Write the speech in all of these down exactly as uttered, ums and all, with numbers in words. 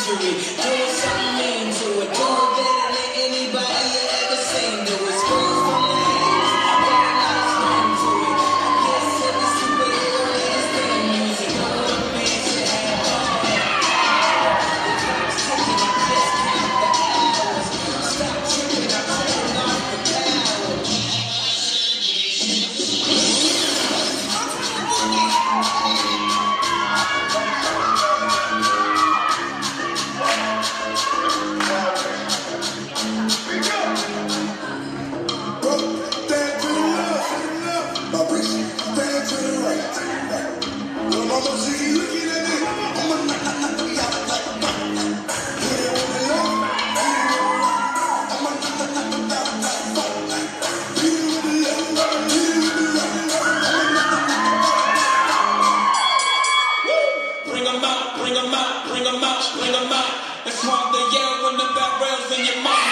injury. Doing something mean to it. Doing better than anybody you ever seen. Do it. Scream from the hands. Got a lot of scream to it. I guess every superhero has their music. All the bands you have on. The clock's ticking. I just count the hours. Stop tripping. I'm turning off the power. Bring 'em out, bring 'em out, bring 'em out, bring 'em out. It's hard to yell when the barrel's in your mouth.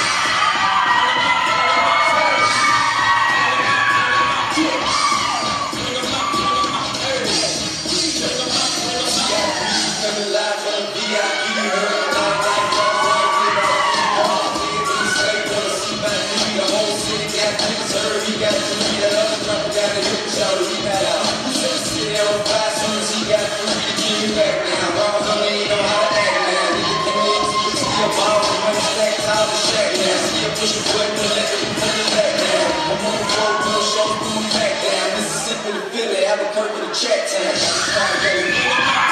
Push your button and let it turn it back down. I'm on the road, no show, boom, back down. Mississippi to Philly, Albuquerque to Chat Town.